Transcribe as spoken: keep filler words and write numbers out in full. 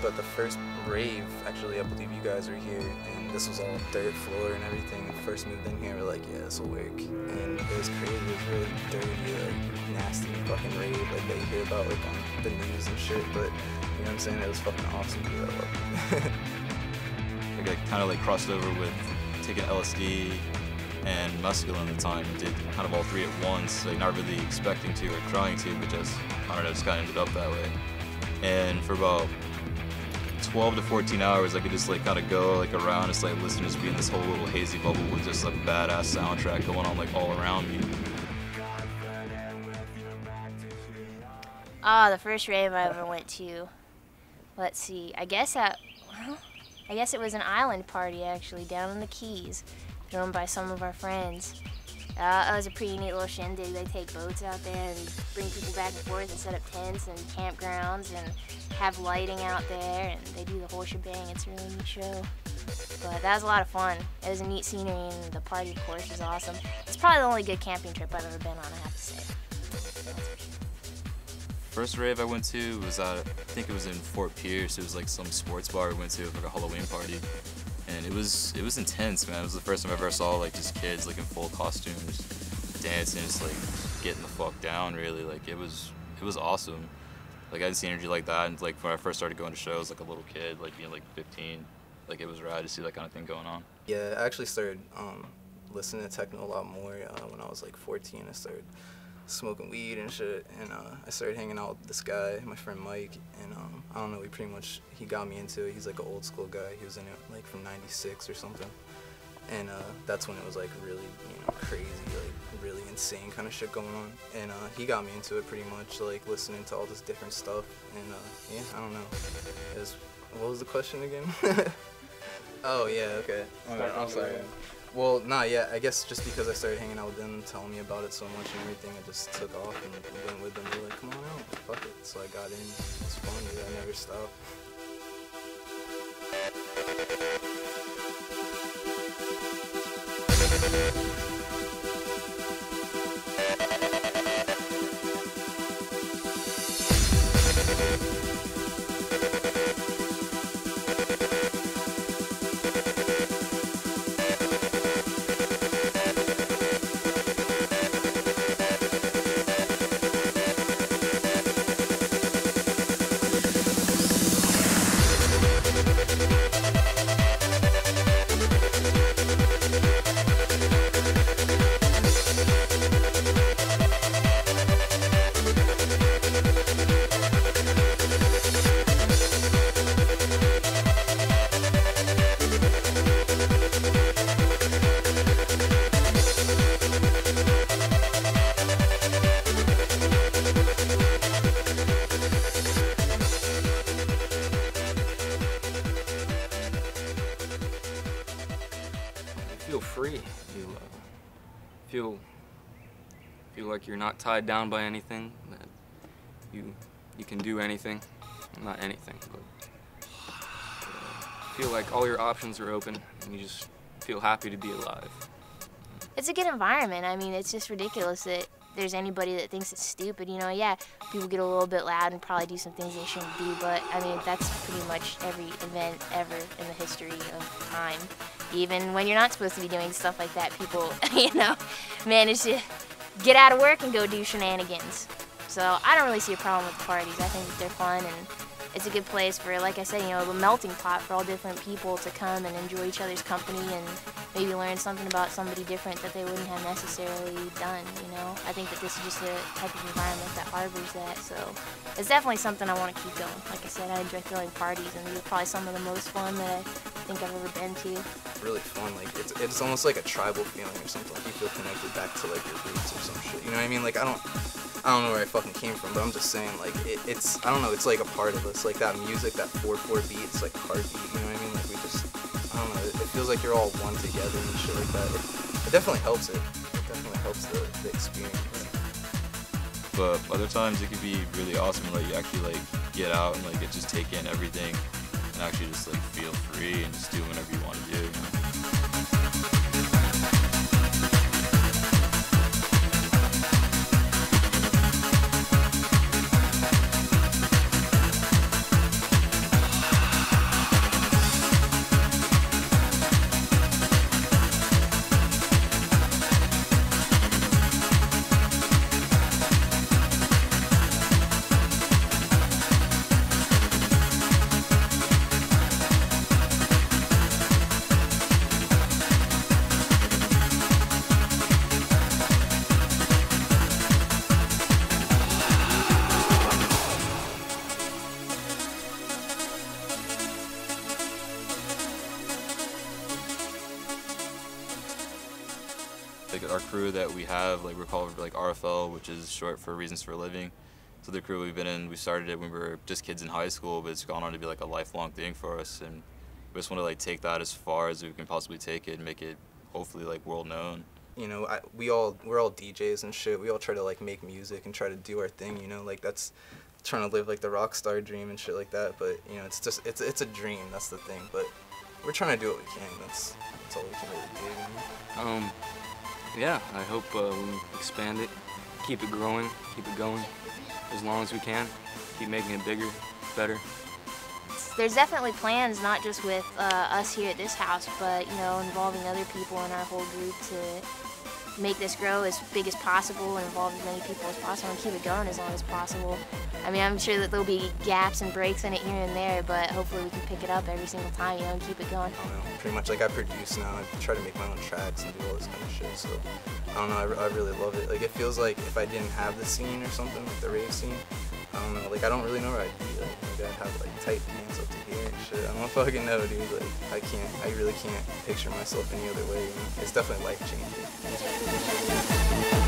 but the first rave, actually, I believe you guys were here, and this was all dirt floor and everything. First moved in here, we're like, yeah, this will work. And it was crazy, it was really dirty, like, nasty fucking rave, like, that you hear about, like, on the news and shit, but, you know what I'm saying, it was fucking awesome, dude, I loved it. Like, I kind of, like, crossed over with taking L S D and mescaline at the time, did kind of all three at once, like, not really expecting to or trying to, but just, I don't know, just kind of ended up that way. And for about twelve to fourteen hours, I could just like kind of go like around, just like listen, just be in this whole little hazy bubble with just like a badass soundtrack going on like all around me. Ah, oh, the first rave I ever went to. Let's see. I guess at, well, I guess it was an island party actually down in the Keys, thrown by some of our friends. Uh, it was a pretty neat little shindig. They take boats out there and bring people back and forth and set up tents and campgrounds and have lighting out there, and they do the whole shebang. It's a really neat show. But that was a lot of fun. It was a neat scenery, and the party, of course, was awesome. It's probably the only good camping trip I've ever been on, I have to say. That's for sure. First rave I went to was at, I think it was in Fort Pierce. It was like some sports bar we went to, like a Halloween party. And it was it was intense, man. It was the first time I ever saw like just kids like in full costumes, dancing, just like getting the fuck down. Really, like it was it was awesome. Like I didn't see energy like that, and like when I first started going to shows, like a little kid, like being like fifteen, like it was rad to see that kind of thing going on. Yeah, I actually started um, listening to techno a lot more uh, when I was like fourteen. I started smoking weed and shit, and uh, I started hanging out with this guy, my friend Mike, and um, I don't know, he pretty much, he got me into it. He's like an old school guy. He was in it like from ninety-six or something, and uh, that's when it was like really, you know, crazy, like really insane kind of shit going on, and uh, he got me into it pretty much, like listening to all this different stuff, and uh, yeah, I don't know, it was, what was the question again? Oh yeah, okay, okay I'm sorry. Well, nah, yeah, I guess just because I started hanging out with them, telling me about it so much and everything, I just took off and went with them. They were like, come on out, fuck it. So I got in. It's fun, dude. I never stopped. Feel free. You uh, feel feel like you're not tied down by anything. That you you can do anything, not anything, but uh, feel like all your options are open, and you just feel happy to be alive. It's a good environment. I mean, it's just ridiculous that there's anybody that thinks it's stupid. You know, yeah, people get a little bit loud and probably do some things they shouldn't do, but I mean, that's pretty much every event ever in the history of time. Even when you're not supposed to be doing stuff like that, people, you know, manage to get out of work and go do shenanigans. So I don't really see a problem with the parties. I think that they're fun, and it's a good place for, like I said, you know, a melting pot for all different people to come and enjoy each other's company and maybe learn something about somebody different that they wouldn't have necessarily done, you know. I think that this is just the type of environment that harbors that, so it's definitely something I want to keep going. Like I said, I enjoy throwing parties, and these are probably some of the most fun that I think I've ever been to. Really fun, like it's it's almost like a tribal feeling or something. Like you feel connected back to like your roots or some shit. You know what I mean? Like I don't, I don't know where I fucking came from, but I'm just saying like it, it's I don't know. It's like a part of us. Like that music, that four four beat. It's like heartbeat. You know what I mean? Like we just, I don't know. It, it feels like you're all one together and shit like that. It, it definitely helps it. It definitely helps the, the experience. But other times it could be really awesome, like you actually like get out and like get just take in everything and actually just like feel free and just do whatever you want to do. You know? like our crew that we have, like we're called like R F L, which is short for Reasons for Living. So the crew we've been in, we started it when we were just kids in high school, but it's gone on to be like a lifelong thing for us, and we just want to like take that as far as we can possibly take it and make it hopefully like world known. You know, I, we all we're all D Js and shit. We all try to like make music and try to do our thing. You know, like that's trying to live like the rock star dream and shit like that. But you know, it's just it's it's a dream. That's the thing. But we're trying to do what we can. That's that's all we can really do. You know? Um, yeah, I hope uh, we expand it, keep it growing, keep it going as long as we can, keep making it bigger, better. There's definitely plans, not just with uh, us here at this house, but you know, involving other people in our whole group to make this grow as big as possible and involve as many people as possible and keep it going as long as possible. I mean, I'm sure that there'll be gaps and breaks in it here and there, but hopefully we can pick it up every single time, you know, and keep it going. I don't know. Pretty much like I produce now. I try to make my own tracks and do all this kind of shit. So I don't know. I, re I really love it. Like it feels like if I didn't have the scene or something, like the rave scene, I don't know. Like I don't really know where I'd be. Like maybe I'd have like tight pants up to here and shit. I don't fucking know, dude. Like I can't. I really can't picture myself any other way. You know? It's definitely life changing.